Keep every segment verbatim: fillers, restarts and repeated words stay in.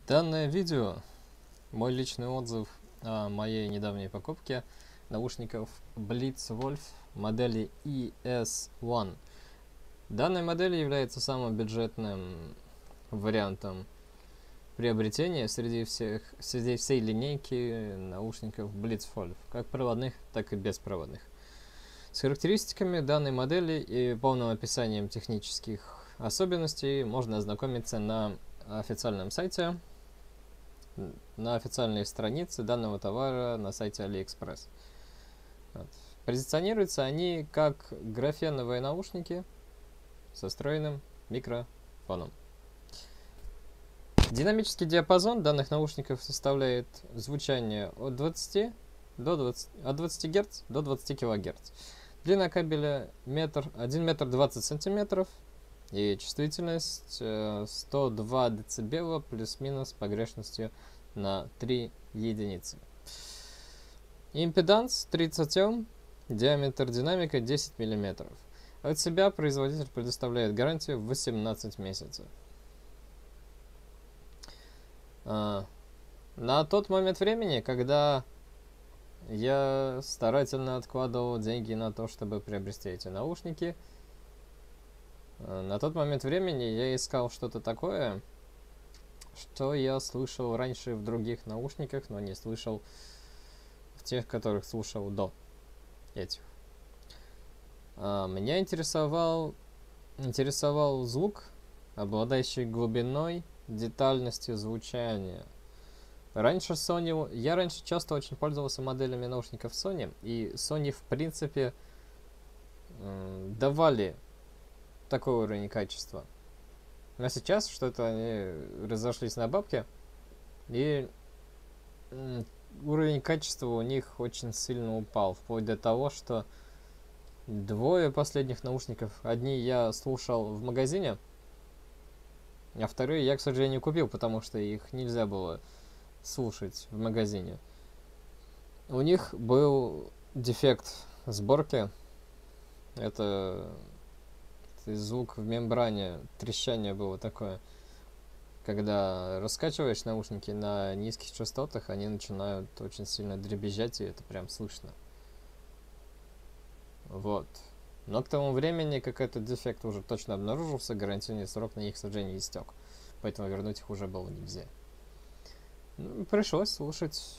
Данное видео — мой личный отзыв о моей недавней покупке наушников Blitzwolf модели и эс один. Данная модель является самым бюджетным вариантом приобретения среди, всех, среди всей линейки наушников Blitzwolf, как проводных, так и беспроводных. С характеристиками данной модели и полным описанием технических особенностей можно ознакомиться на официальном сайте, на официальной странице данного товара на сайте AliExpress. Вот. Позиционируются они как графеновые наушники со встроенным микрофоном. Динамический диапазон данных наушников составляет звучание от двадцати до двадцати, от двадцати Гц до двадцати килогерц. Длина кабеля метр, один метр двадцать сантиметров и чувствительность сто два децибела плюс-минус погрешностью на три единицы. Импеданс тридцать Ом, диаметр динамика десять миллиметров. От себя производитель предоставляет гарантию восемнадцать месяцев. А, на тот момент времени, когда я старательно откладывал деньги на то, чтобы приобрести эти наушники, на тот момент времени я искал что-то такое, что я слышал раньше в других наушниках, но не слышал в тех, которых слушал до этих. А, меня интересовал, интересовал звук, обладающий глубиной, детальностью звучания. Раньше Sony, я раньше часто очень пользовался моделями наушников Sony, и Sony в принципе давали такой уровень качества. Но сейчас что-то они разошлись на бабки, и уровень качества у них очень сильно упал, вплоть до того, что двое последних наушников, одни я слушал в магазине, а вторые я, к сожалению, купил, потому что их нельзя было слушать в магазине. У них был дефект сборки. Это звук в мембране, трещание было такое. Когда раскачиваешь наушники на низких частотах, они начинают очень сильно дребезжать, и это прям слышно. Вот. Но к тому времени, как этот дефект уже точно обнаружился, гарантийный срок на них, к сожалению, истек. Поэтому вернуть их уже было нельзя. Ну, пришлось слушать.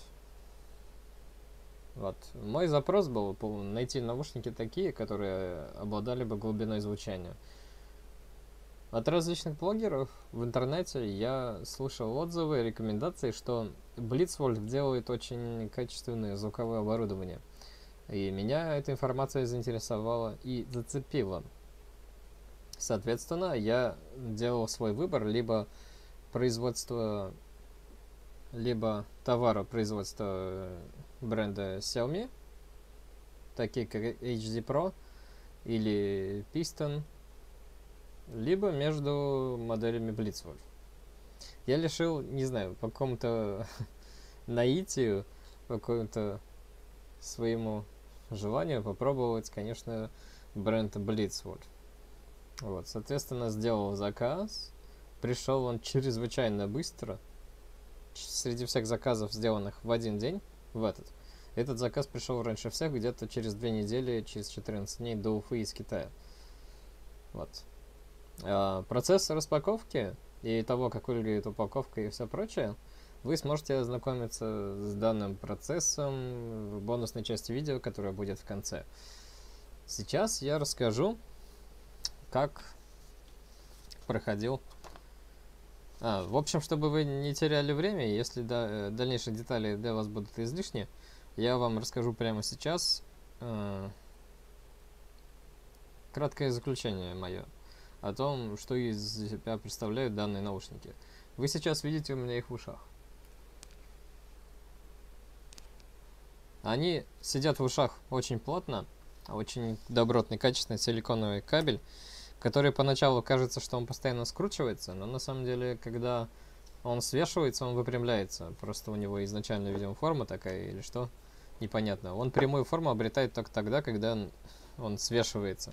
Вот. Мой запрос был найти наушники такие, которые обладали бы глубиной звучания. От различных блогеров в интернете я слышал отзывы и рекомендации, что Blitzwolf делает очень качественное звуковое оборудование. И меня эта информация заинтересовала и зацепила. Соответственно, я делал свой выбор: либо производство, либо товара производства бренда Xiaomi, такие как эйч ди Pro или Piston, либо между моделями Blitzwolf. Я решил, не знаю, по какому-то наитию, по какому-то своему желанию попробовать, конечно, бренд Blitzwolf. Вот, соответственно, сделал заказ. Пришел он чрезвычайно быстро. Среди всех заказов, сделанных в один день, в этот, этот заказ пришел раньше всех, где-то через две недели, через четырнадцать дней до Уфы из Китая. Вот. А, процесс распаковки и того, как выглядит упаковка и все прочее, вы сможете ознакомиться с данным процессом в бонусной части видео, которая будет в конце. Сейчас я расскажу, как проходил. А, в общем, чтобы вы не теряли время, если да, дальнейшие детали для вас будут излишни, я вам расскажу прямо сейчас э, краткое заключение мое о том, что из себя представляют данные наушники. Вы сейчас видите у меня их в ушах. Они сидят в ушах очень плотно, очень добротный, качественный силиконовый кабель, который поначалу кажется, что он постоянно скручивается, но на самом деле, когда он свешивается, он выпрямляется. Просто у него изначально, видимо, форма такая или что, непонятно. Он прямую форму обретает только тогда, когда он, он свешивается.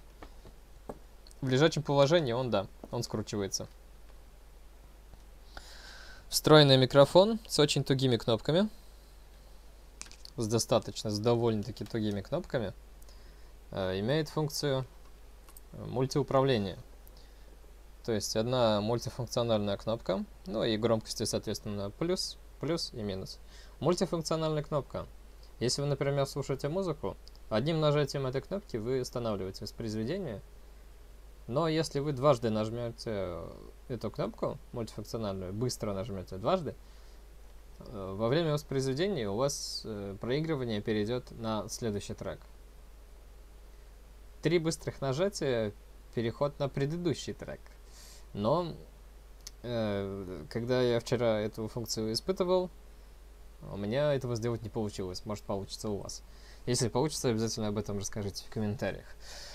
В лежачем положении он, да, он скручивается. В Встроенный микрофон с очень тугими кнопками. С достаточно, с довольно-таки тугими кнопками. Э, имеет функцию мультиуправления. То есть одна мультифункциональная кнопка, ну и громкости, соответственно, плюс, плюс и минус. Мультифункциональная кнопка. Если вы, например, слушаете музыку, одним нажатием этой кнопки вы останавливаете воспроизведение. Но если вы дважды нажмете эту кнопку мультифункциональную, быстро нажмете дважды, во время воспроизведения у вас проигрывание перейдет на следующий трек. Три быстрых нажатия — переход на предыдущий трек. Но, э, когда я вчера эту функцию испытывал, у меня этого сделать не получилось. Может, получится у вас. Если получится, обязательно об этом расскажите в комментариях.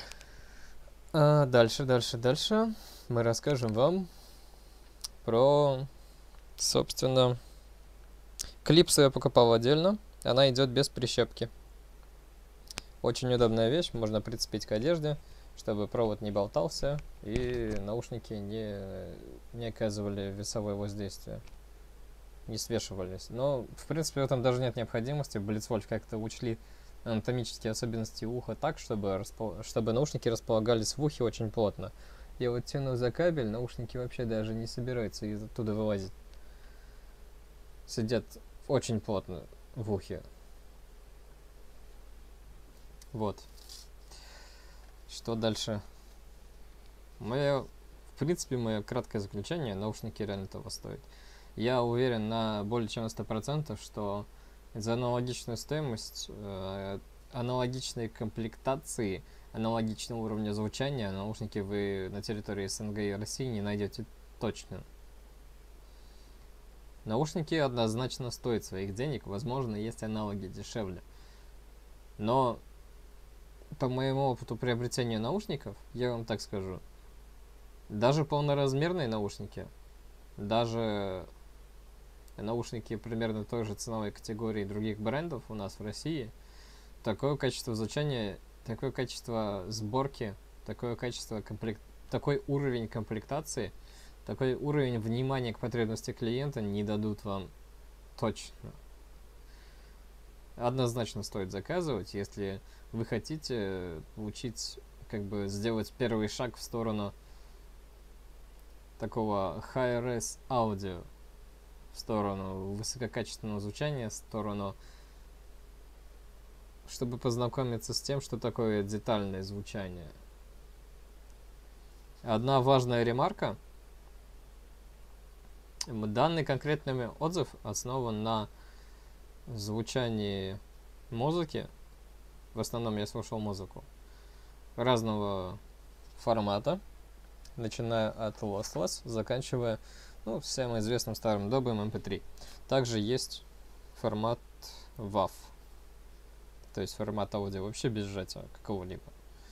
А дальше, дальше, дальше мы расскажем вам про, собственно, клипсу я покупал отдельно. Она идет без прищепки. Очень удобная вещь, можно прицепить к одежде, чтобы провод не болтался и наушники не, не оказывали весовое воздействие, не свешивались. Но, в принципе, в этом даже нет необходимости. Blitzwolf как-то учли анатомические особенности уха так, чтобы, распол... чтобы наушники располагались в ухе очень плотно. Я вот тяну за кабель, наушники вообще даже не собираются из оттуда вылазить. Сидят очень плотно в ухе. Вот. Что дальше? Мое, в принципе, мое краткое заключение: наушники реально того стоят. Я уверен на более чем сто процентов, что за аналогичную стоимость, э, аналогичной комплектации, аналогичного уровня звучания наушники вы на территории СНГ и России не найдете точно. Наушники однозначно стоят своих денег, возможно, есть аналоги дешевле. Но по моему опыту приобретения наушников, я вам так скажу, даже полноразмерные наушники, даже наушники примерно той же ценовой категории других брендов у нас в России, такое качество звучания, такое качество сборки, такое качество комплект... такой уровень комплектации, такой уровень внимания к потребности клиента не дадут вам точно. Однозначно стоит заказывать, если вы хотите получить, как бы сделать первый шаг в сторону такого high-res аудио, в сторону высококачественного звучания, в сторону, чтобы познакомиться с тем, что такое детальное звучание. Одна важная ремарка. Данный конкретный отзыв основан на звучании музыки. В основном я слушал музыку разного формата, начиная от lossless, заканчивая, ну, всем известным старым добрым эм пэ три. Также есть формат вав, то есть формат аудио вообще без сжатия какого-либо.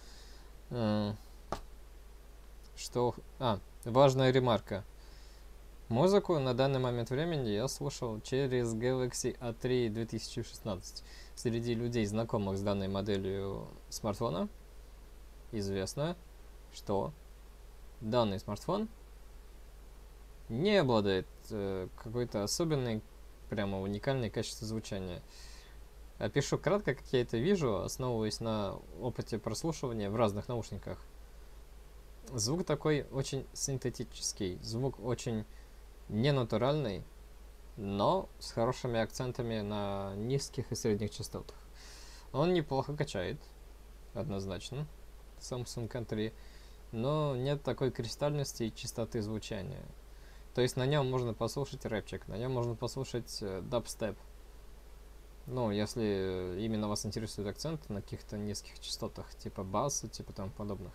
Что? А, важная ремарка. Музыку на данный момент времени я слушал через Galaxy а три две тысячи шестнадцать. Среди людей, знакомых с данной моделью смартфона, известно, что данный смартфон не обладает э, какой-то особенной, прямо уникальной качеством звучания. Опишу кратко, как я это вижу, основываясь на опыте прослушивания в разных наушниках. Звук такой очень синтетический, звук очень ненатуральный, но с хорошими акцентами на низких и средних частотах. Он неплохо качает, однозначно, Samsung эм три, но нет такой кристальности и чистоты звучания. То есть на нем можно послушать рэпчик, на нем можно послушать дабстеп. Ну, если именно вас интересует акцент на каких-то низких частотах, типа баса, типа тому подобных.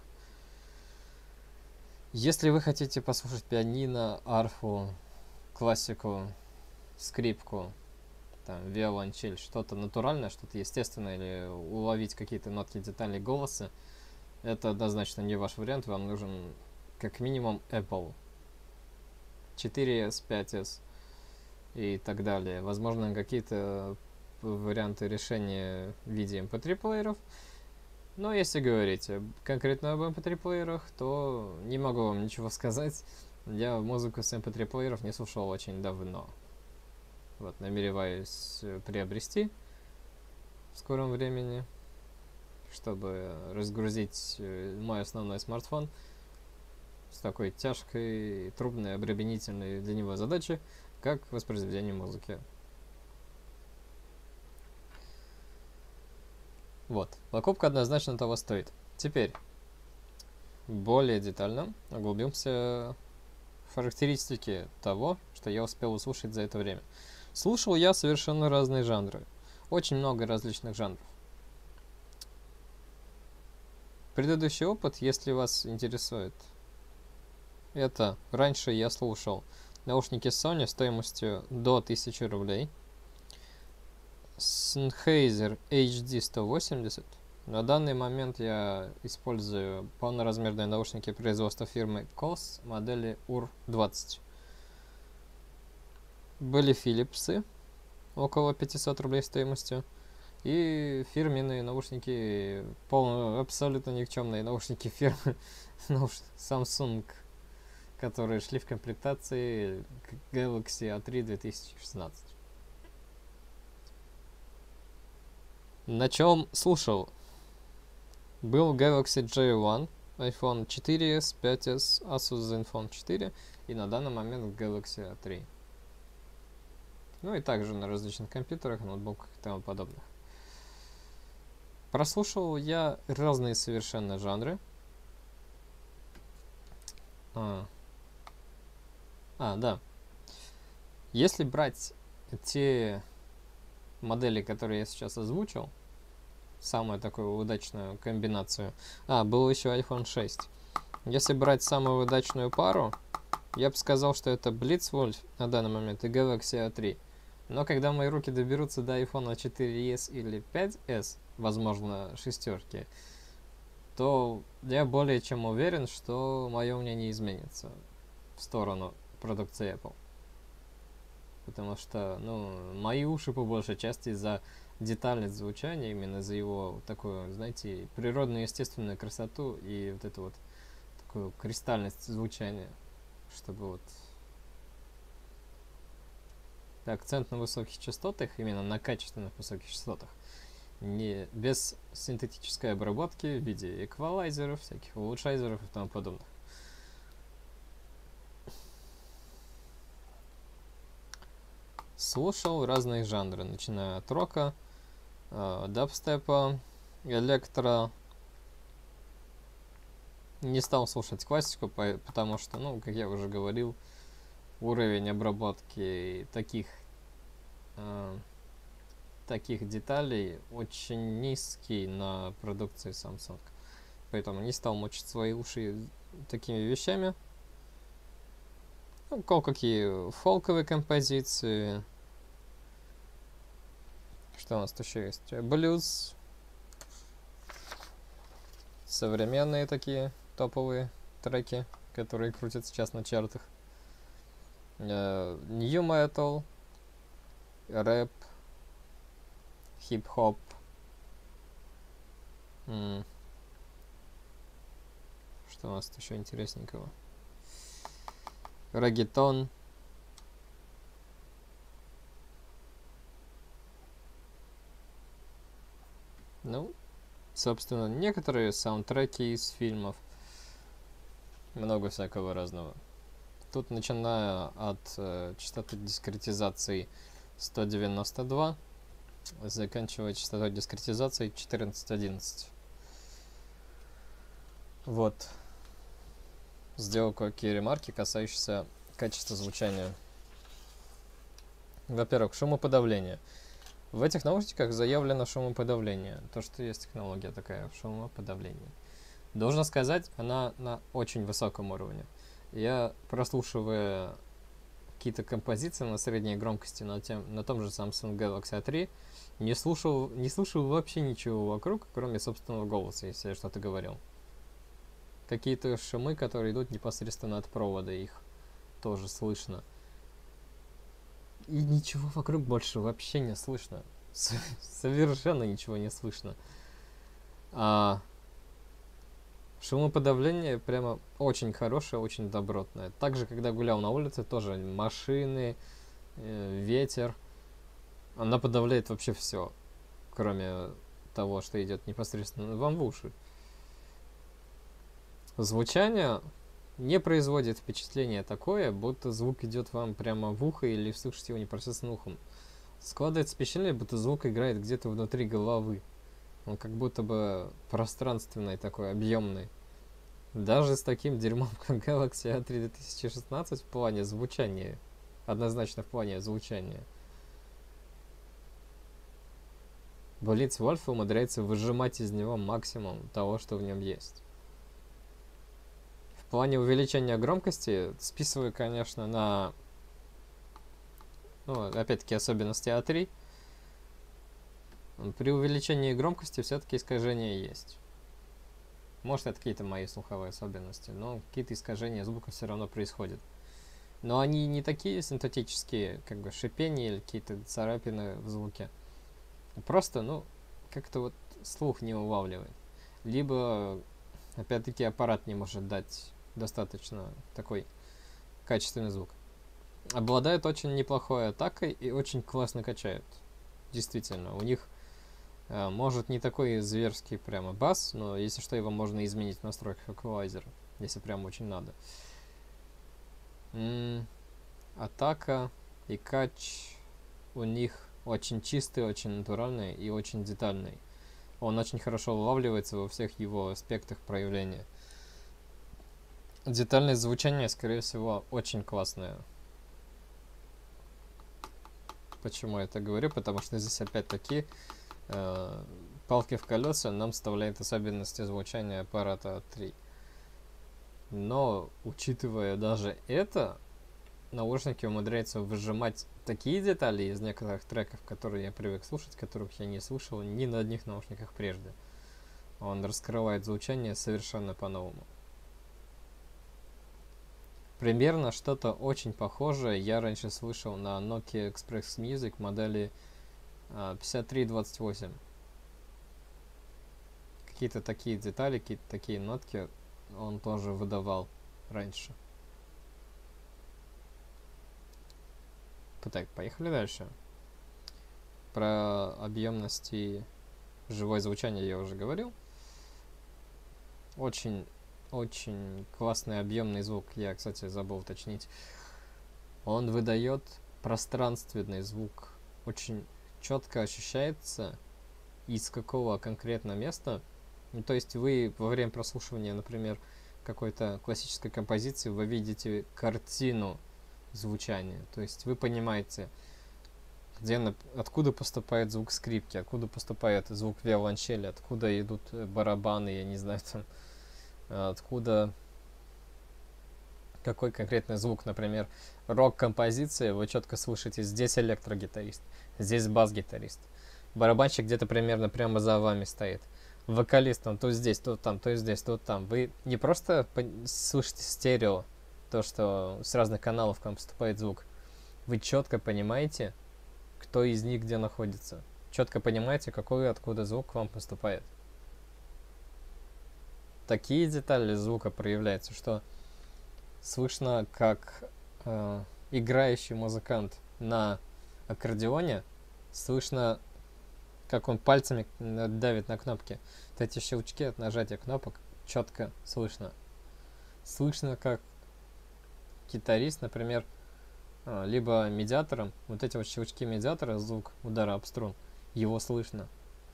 Если вы хотите послушать пианино, арфу, классику, скрипку, там, виолончель, что-то натуральное, что-то естественное, или уловить какие-то нотки, детали голоса, это однозначно не ваш вариант. Вам нужен как минимум Apple четыре эс, пять эс и так далее. Возможно, какие-то варианты решения в виде эм пэ три плееров. Но если говорить конкретно об эм пэ три плеерах, то не могу вам ничего сказать. Я музыку с эм пи три плееров не слушал очень давно. Вот, намереваюсь приобрести в скором времени, чтобы разгрузить мой основной смартфон с такой тяжкой, трудной, обременительной для него задачей, как воспроизведение музыки. Вот, покупка однозначно того стоит. Теперь, более детально углубимся в характеристики того, что я успел услышать за это время. Слушал я совершенно разные жанры. Очень много различных жанров. Предыдущий опыт, если вас интересует, это раньше я слушал наушники Sony стоимостью до тысячи рублей. Sennheiser эйч ди сто восемьдесят. На данный момент я использую полноразмерные наушники производства фирмы кос модели ю ар двадцать. Были Philips'ы около пятьсот рублей стоимостью. И фирменные наушники, полно, абсолютно никчемные наушники фирмы Samsung, которые шли в комплектации Galaxy а три две тысячи шестнадцать. На чем слушал? Был Galaxy джей один, iPhone четыре эс, пять эс, Asus Zenfone четыре и на данный момент Galaxy а три. Ну и также на различных компьютерах, ноутбуках и тому подобных. Прослушал я разные совершенно жанры. А, а да. Если брать те модели, которые я сейчас озвучил, самую такую удачную комбинацию. А, был еще iPhone шесть. Если брать самую удачную пару, я бы сказал, что это Blitzwolf на данный момент и Galaxy а три. Но когда мои руки доберутся до iPhone четыре эс или пять эс, возможно, шестерки, то я более чем уверен, что мое мнение изменится в сторону продукции Apple. Потому что, ну, мои уши по большей части из-за детальность звучания, именно за его такую, знаете, природную естественную красоту и вот эту вот такую кристальность звучания, чтобы вот акцент на высоких частотах, именно на качественных высоких частотах, не без синтетической обработки в виде эквалайзеров, всяких улучшайзеров и тому подобных. Слушал разные жанры, начиная от рока, э, дабстепа, электро. Не стал слушать классику, потому что, ну, как я уже говорил, уровень обработки таких э, таких деталей очень низкий на продукции Samsung. Поэтому не стал мучить свои уши такими вещами. Ну, кое-какие фолковые композиции. Что у нас тут еще есть? Блюз. Современные такие топовые треки, которые крутят сейчас на чартах. New Metal. Рэп. Хип-хоп. М. Что у нас тут еще интересненького? Реггетон. Ну, собственно, некоторые саундтреки из фильмов. Много всякого разного. Тут начиная от э, частоты дискретизации сто девяносто два, заканчивая частотой дискретизации четырнадцать одиннадцать. Вот. Сделал кое-какие ремарки, касающиеся качества звучания. Во-первых, шумоподавление. В этих наушниках заявлено шумоподавление. То, что есть технология такая, шумоподавление. Должен сказать, она на очень высоком уровне. Я, прослушивая какие-то композиции на средней громкости на, тем, на том же Samsung Galaxy а три, не слушал, не слушал вообще ничего вокруг, кроме собственного голоса, если я что-то говорил. Какие-то шумы, которые идут непосредственно от провода, их тоже слышно. И ничего вокруг больше вообще не слышно. Совершенно ничего не слышно. А Шумоподавление прямо очень хорошее, очень добротное. Также, когда гулял на улице, тоже машины, э, ветер. Она подавляет вообще все, кроме того, что идет непосредственно вам в уши. Звучание не производит впечатление такое, будто звук идет вам прямо в ухо или слышите его непосредственно ухом. Складывается впечатление, будто звук играет где-то внутри головы. Он как будто бы пространственный такой, объемный. Даже с таким дерьмом, как Galaxy а три две тысячи шестнадцать в плане звучания. Однозначно в плане звучания. Blitzwolf умудряется выжимать из него максимум того, что в нем есть. В плане увеличения громкости списываю, конечно, на, ну, опять-таки, особенности а три. При увеличении громкости все-таки искажения есть. Может, это какие-то мои слуховые особенности, но какие-то искажения звука все равно происходят. Но они не такие синтетические, как бы шипение или какие-то царапины в звуке. Просто, ну, как-то вот слух не улавливает. Либо, опять-таки, аппарат не может дать достаточно такой качественный звук. Обладает очень неплохой атакой и очень классно качает. Действительно, у них э, может не такой зверский прямо бас, но если что, его можно изменить в настройках эквалайзера, если прям очень надо. М-м, атака и кач у них очень чистый, очень натуральный и очень детальный. Он очень хорошо улавливается во всех его аспектах проявления. Детальное звучание, скорее всего, очень классное. Почему я это говорю? Потому что здесь опять-таки э, палки в колеса нам вставляет особенности звучания аппарата а три. Но, учитывая даже это, наушники умудряются выжимать такие детали из некоторых треков, которые я привык слушать, которых я не слышал ни на одних наушниках прежде. Он раскрывает звучание совершенно по-новому. Примерно что-то очень похожее я раньше слышал на Nokia Express Music модели а, пятьдесят три двадцать восемь. Какие-то такие детали, какие-то такие нотки он тоже выдавал раньше. Так, поехали дальше. Про объемность и живое звучание я уже говорил. Очень, очень классный объемный звук. Я, кстати, забыл уточнить. Он выдает пространственный звук. Очень четко ощущается, из какого конкретно места. Ну, то есть вы во время прослушивания, например, какой-то классической композиции, вы видите картину звучания. То есть вы понимаете, где, откуда поступает звук скрипки, откуда поступает звук виолончели, откуда идут барабаны, я не знаю, там, откуда какой конкретный звук, например, рок-композиция, вы четко слышите, здесь электрогитарист, здесь бас-гитарист, барабанщик где-то примерно прямо за вами стоит, вокалист он то здесь, то там, то здесь, то там. Вы не просто слышите стерео, то, что с разных каналов к вам поступает звук, вы четко понимаете, кто из них где находится. Четко понимаете, какой и откуда звук к вам поступает. Такие детали звука проявляются, что слышно, как э, играющий музыкант на аккордеоне, слышно, как он пальцами давит на кнопки. Вот эти щелчки от нажатия кнопок четко слышно. Слышно, как гитарист, например, либо медиатором, вот эти вот щелчки медиатора, звук удара об струн, его слышно.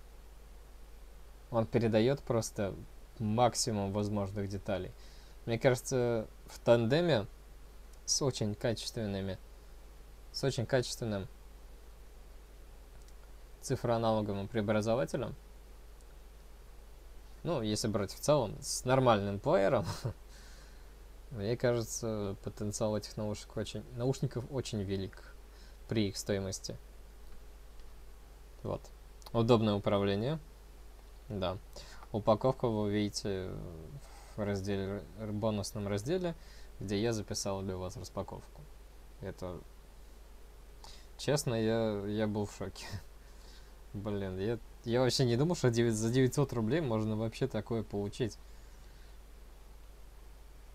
Он передает просто максимум возможных деталей. Мне кажется, в тандеме с очень качественными, с очень качественным цифроаналоговым преобразователем, ну, если брать в целом, с нормальным плеером, мне кажется, потенциал этих наушников очень, наушников очень велик при их стоимости. Вот. Удобное управление. Да. Упаковку вы увидите в разделе, в бонусном разделе, где я записал для вас распаковку. Это... Честно, я, я был в шоке. Блин, я, я вообще не думал, что за девятьсот рублей можно вообще такое получить.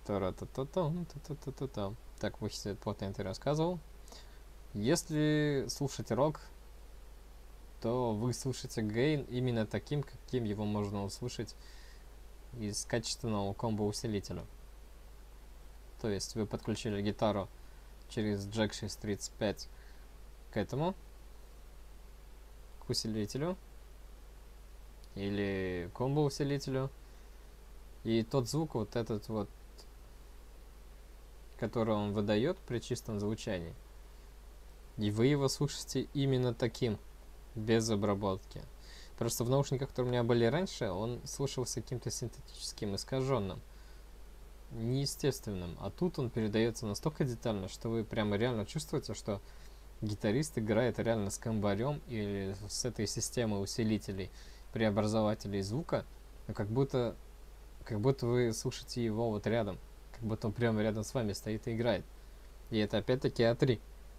Тара-та-та-там, та-та-та-та-там. Так, вот плотно это рассказывал. Если слушать рок, то вы слышите гейн именно таким, каким его можно услышать из качественного комбо-усилителя. То есть вы подключили гитару через джек шестьсот тридцать пять к этому, к усилителю или комбо-усилителю, и тот звук, вот этот вот, который он выдает при чистом звучании, и вы его слышите именно таким, без обработки. Просто в наушниках, которые у меня были раньше, он слышался каким-то синтетическим, искаженным, неестественным. А тут он передается настолько детально, что вы прямо реально чувствуете, что гитарист играет реально с комбарем или с этой системой усилителей, преобразователей звука, но как будто, как будто вы слушаете его вот рядом, как будто он прямо рядом с вами стоит и играет. И это опять-таки а три.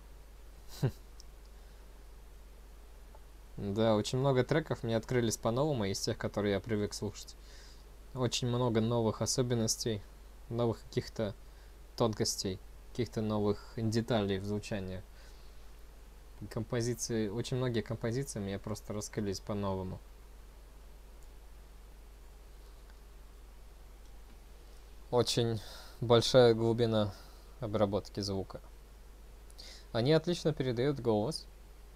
Да, очень много треков мне открылись по-новому из тех, которые я привык слушать. Очень много новых особенностей, новых каких-то тонкостей, каких-то новых деталей в звучании. Композиции, очень многие композиции мне просто раскрылись по-новому. Очень большая глубина обработки звука. Они отлично передают голос.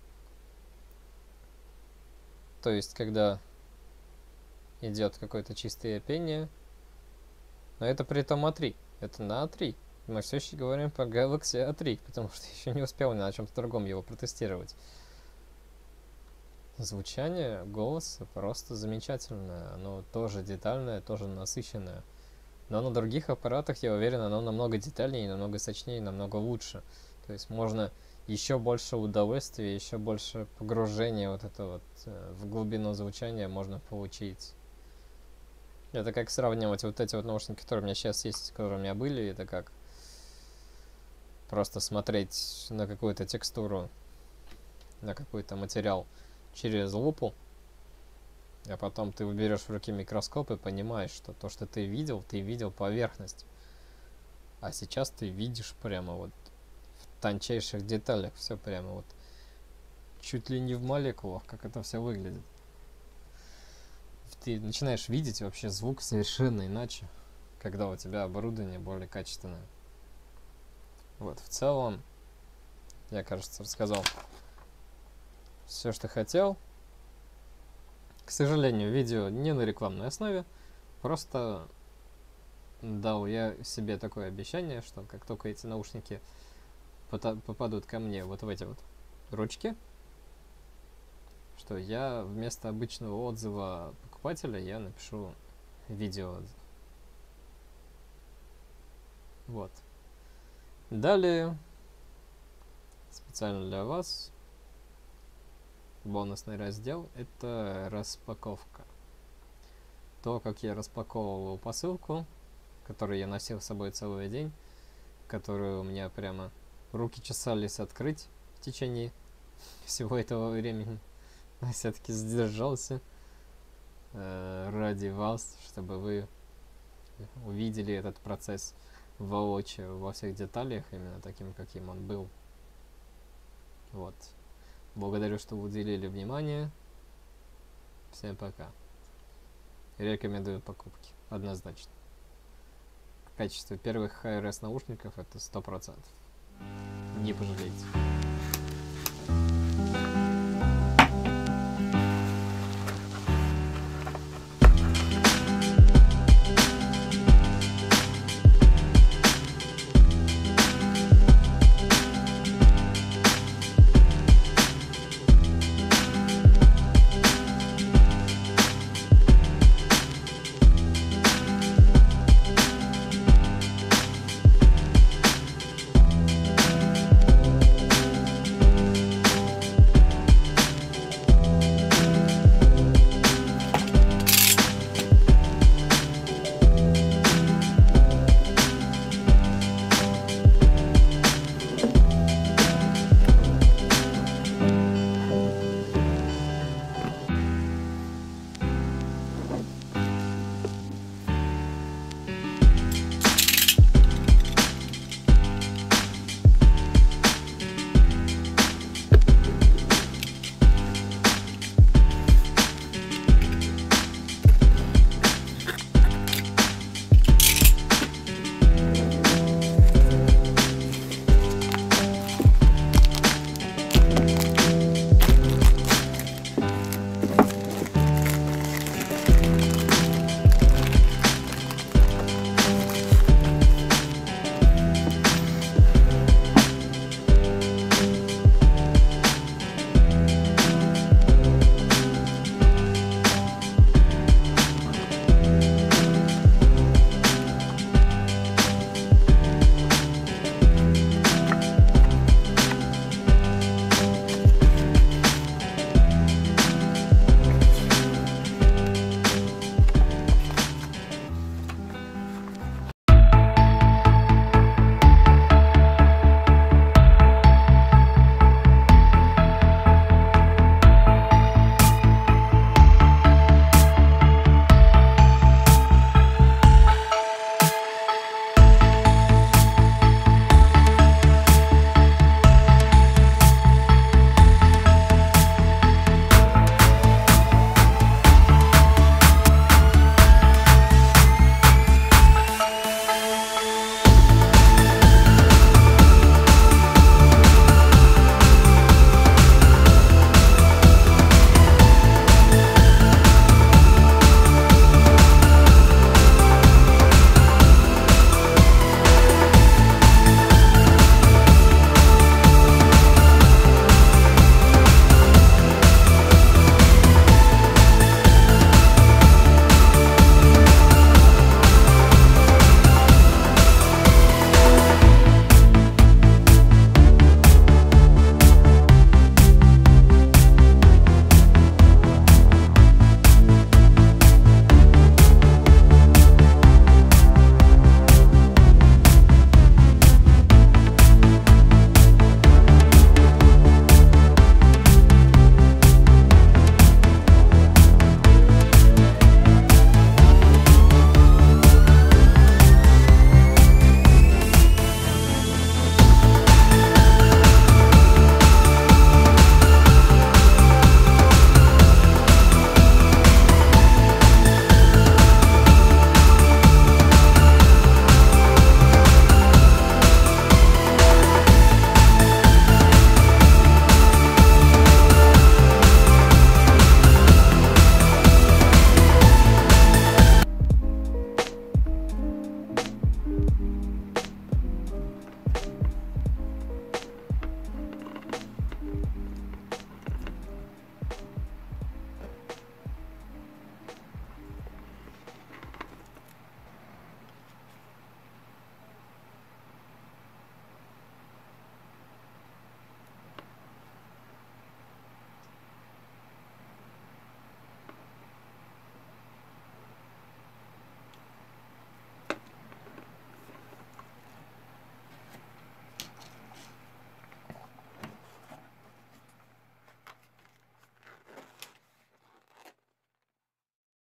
То есть, когда идет какое-то чистое пение, но это при том а три, это на а три. Мы все еще говорим про Galaxy а три, потому что еще не успел ни на чем-то другом его протестировать. Звучание голоса просто замечательное, оно тоже детальное, тоже насыщенное. Но на других аппаратах, я уверен, оно намного детальнее, намного сочнее, намного лучше. То есть можно еще больше удовольствия, еще больше погружения вот это вот в глубину звучания можно получить. Это как сравнивать вот эти вот наушники, которые у меня сейчас есть, которые у меня были, это как просто смотреть на какую-то текстуру, на какой-то материал через лупу, а потом ты берешь в руки микроскоп и понимаешь, что то, что ты видел, ты видел поверхность. А сейчас ты видишь прямо вот в тончайших деталях все прямо вот чуть ли не в молекулах, как это все выглядит. Ты начинаешь видеть вообще звук совершенно иначе, когда у тебя оборудование более качественное. Вот, в целом, я, кажется, рассказал все, что хотел. К сожалению, видео не на рекламной основе, просто дал я себе такое обещание, что как только эти наушники попадут ко мне вот в эти вот ручки, что я вместо обычного отзыва покупателя я напишу видеоотзыв. Вот. Далее, специально для вас, бонусный раздел — это распаковка. То, как я распаковывал посылку, которую я носил с собой целый день, которую у меня прямо руки чесались открыть в течение всего этого времени. Но все-таки сдержался э, ради вас, чтобы вы увидели этот процесс воочию, во всех деталях, именно таким, каким он был. Вот. Благодарю, что вы уделили внимание. Всем пока. Рекомендую покупки. Однозначно. В качестве первых Hi-Res наушников это сто процентов. Не пожалеете.